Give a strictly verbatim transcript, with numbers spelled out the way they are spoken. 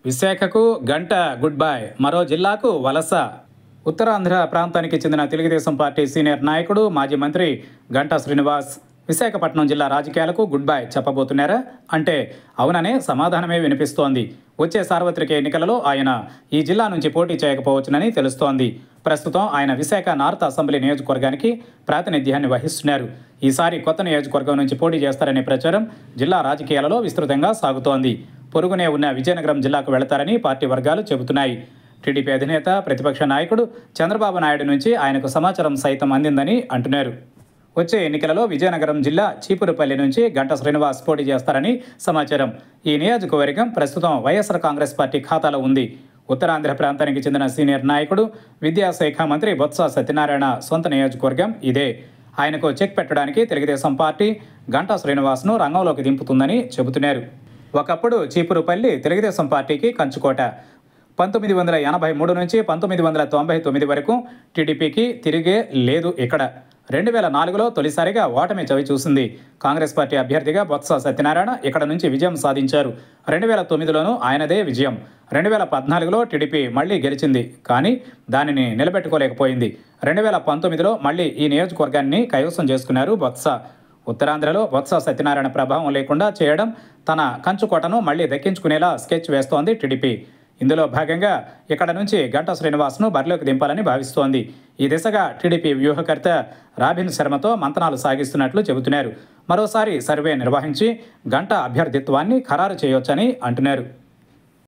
విశాఖకు గంట good bye, మరో జిల్లాకు వలస. ఉత్తరాంధ్ర ప్రాంతానికి చెందిన తెలుగుదేశం పార్టీ సీనియర్ నాయకుడు మాజీ మంత్రి గంటా శ్రీనివాస్ విశాఖపట్నం జిల్లా రాజకీయాలకు గుడ్ బై చెప్పబోతున్నారా అంటే అవుననే సమాధానమే వినిపిస్తోంది. వచ్చే సార్వత్రిక ఎన్నికలలో ఆయన ఈ జిల్లా నుంచి పోటీ చేయకపోవచ్చునని తెలుస్తోంది. ప్రస్తుతం ఆయన విశాఖ నార్త్ అసెంబ్లీ నియోజకవర్గానికి ప్రాతినిధ్యాన్ని వహిస్తున్నారు. ఈసారి కొత్త నియోజకవర్గం నుంచి పోటీ చేస్తారనే ప్రచారం జిల్లా రాజకీయాలలో విస్తృతంగా సాగుతోంది. పొరుగునే ఉన్న విజయనగరం జిల్లాకు వెళతారని పార్టీ వర్గాలు చెబుతున్నాయి. టీడీపీ అధినేత ప్రతిపక్ష నాయకుడు చంద్రబాబు నాయుడు నుంచి ఆయనకు సమాచారం సైతం అందిందని అంటున్నారు. వచ్చే ఎన్నికలలో విజయనగరం జిల్లా చీపురుపల్లి నుంచి గంటా శ్రీనివాస్ పోటీ చేస్తారని సమాచారం. ఈ నియోజకవర్గం ప్రస్తుతం వైఎస్ఆర్ కాంగ్రెస్ పార్టీ ఖాతాలో ఉంది. ఉత్తరాంధ్ర ప్రాంతానికి చెందిన సీనియర్ నాయకుడు విద్యాశాఖ మంత్రి బొత్స సత్యనారాయణ సొంత నియోజకవర్గం ఇదే. ఆయనకు చెక్ పెట్టడానికి తెలుగుదేశం పార్టీ గంటా శ్రీనివాస్ను రంగంలోకి దింపుతుందని చెబుతున్నారు. ఒకప్పుడు చీపురుపల్లి తెలుగుదేశం పార్టీకి కంచుకోట. పంతొమ్మిది వందల ఎనభై మూడు నుంచి పంతొమ్మిది వందల తొంభై తొమ్మిది వరకు టీడీపీకి తిరిగే లేదు ఇక్కడ. రెండు వేల నాలుగులో తొలిసారిగా ఓటమి చవి చూసింది. కాంగ్రెస్ పార్టీ అభ్యర్థిగా బొత్స సత్యనారాయణ ఇక్కడ నుంచి విజయం సాధించారు. రెండు వేల తొమ్మిదిలోనూ ఆయనదే విజయం. రెండు వేల పద్నాలుగులో టీడీపీ మళ్లీ గెలిచింది, కానీ దానిని నిలబెట్టుకోలేకపోయింది. రెండు వేల పంతొమ్మిదిలో మళ్లీ ఈ నియోజకవర్గాన్ని కైవసం చేసుకున్నారు బొత్స. ఉత్తరాంధ్రలో బొత్స సత్యనారాయణ ప్రభావం లేకుండా చేయడం, తన కంచుకోటను మళ్లీ దక్కించుకునేలా స్కెచ్ వేస్తోంది టీడీపీ. ఇందులో భాగంగా ఇక్కడ నుంచి గంటా శ్రీనివాస్ను బరిలోకి దింపాలని భావిస్తోంది. ఈ దిశగా టీడీపీ వ్యూహకర్త రాబిన్ శర్మతో మంతనాలు సాగిస్తున్నట్లు చెబుతున్నారు. మరోసారి సర్వే నిర్వహించి గంటా అభ్యర్థిత్వాన్ని ఖరారు చేయొచ్చని అంటున్నారు.